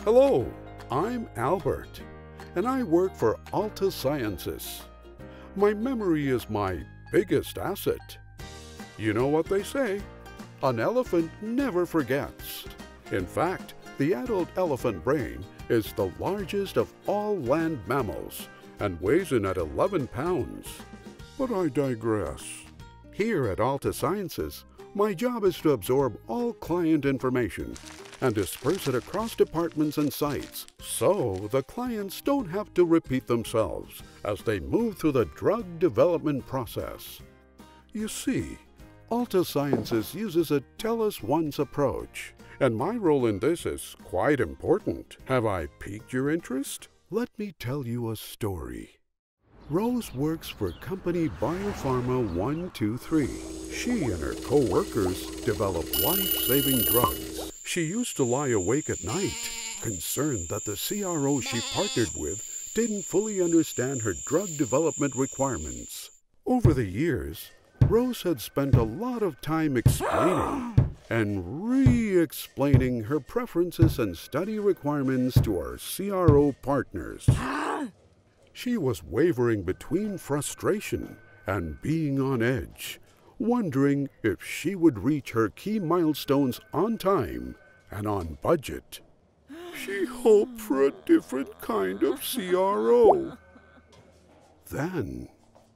Hello, I'm Albert, and I work for Altasciences. My memory is my biggest asset. You know what they say, an elephant never forgets. In fact, the adult elephant brain is the largest of all land mammals and weighs in at 11 pounds. But I digress. Here at Altasciences, my job is to absorb all client information and disperse it across departments and sites, so the clients don't have to repeat themselves as they move through the drug development process. You see, Altasciences uses a tell-us-once approach, and my role in this is quite important. Have I piqued your interest? Let me tell you a story. Rose works for company Biopharma 123. She and her co-workers develop life-saving drugs. She used to lie awake at night, concerned that the CRO she partnered with didn't fully understand her drug development requirements. Over the years, Rose had spent a lot of time explaining and re-explaining her preferences and study requirements to our CRO partners. She was wavering between frustration and being on edge, wondering if she would reach her key milestones on time and on budget. She hoped for a different kind of CRO. Then,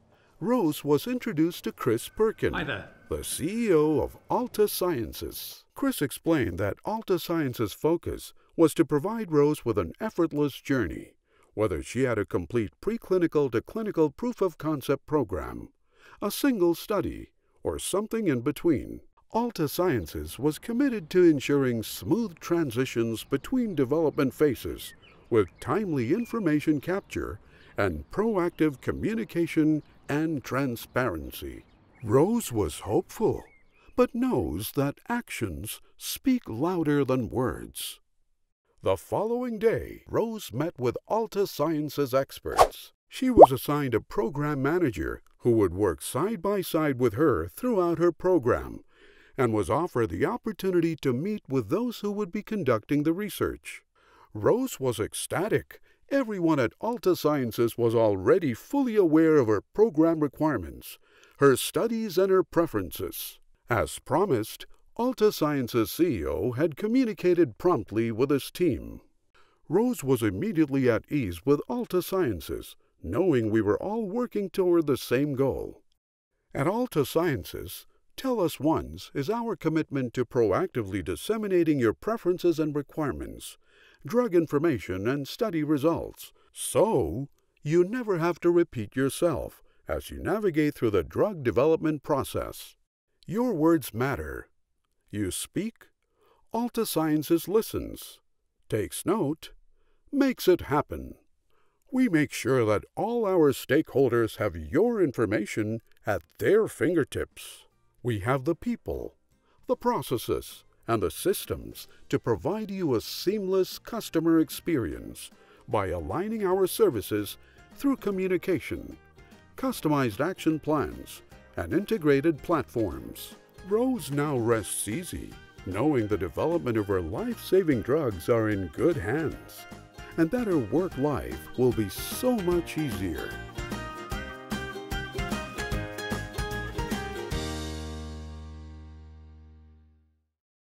Rose was introduced to Chris Perkin, the CEO of Altasciences. Chris explained that Altasciences' focus was to provide Rose with an effortless journey, whether she had a complete preclinical to clinical proof-of-concept program, a single study, or something in between. Altasciences was committed to ensuring smooth transitions between development phases with timely information capture and proactive communication and transparency. Rose was hopeful, but knows that actions speak louder than words. The following day, Rose met with Altasciences experts. She was assigned a program manager who would work side by side with her throughout her program and was offered the opportunity to meet with those who would be conducting the research. Rose was ecstatic. Everyone at Altasciences was already fully aware of her program requirements, her studies, and her preferences. As promised, Altasciences' CEO had communicated promptly with his team. Rose was immediately at ease with Altasciences, knowing we were all working toward the same goal. At Altasciences, Tell Us Once is our commitment to proactively disseminating your preferences and requirements, drug information, and study results, so you never have to repeat yourself as you navigate through the drug development process. Your words matter. You speak, Altasciences listens, takes note, makes it happen. We make sure that all our stakeholders have your information at their fingertips. We have the people, the processes, and the systems to provide you a seamless customer experience by aligning our services through communication, customized action plans, and integrated platforms. Rose now rests easy, knowing the development of her life-saving drugs are in good hands, and that her work life will be so much easier.